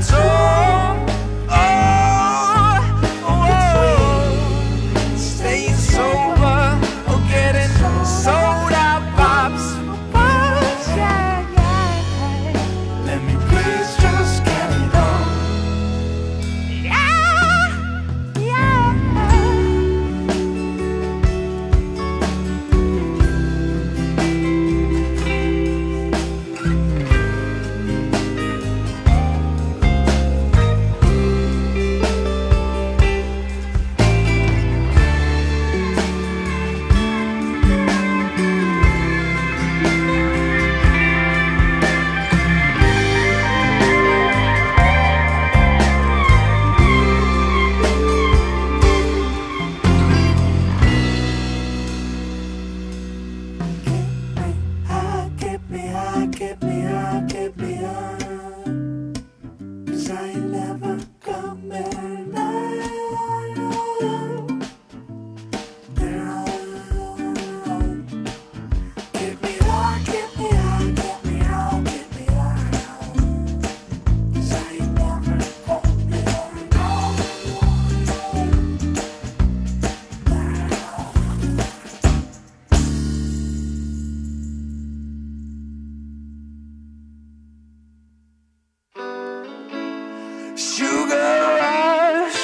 tongue. Staying sober or getting sold out vibes. Let me please just get it on. Get me high, 'cause I ain't never coming down. Get me high, get me high, get me high, get me high, 'cause I ain't never coming down. Sugar rush,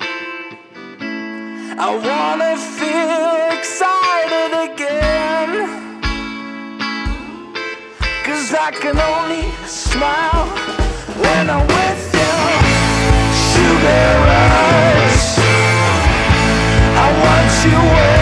I wanna feel excited again, 'cause I can only smile when I'm with you. Sugar rush, I want you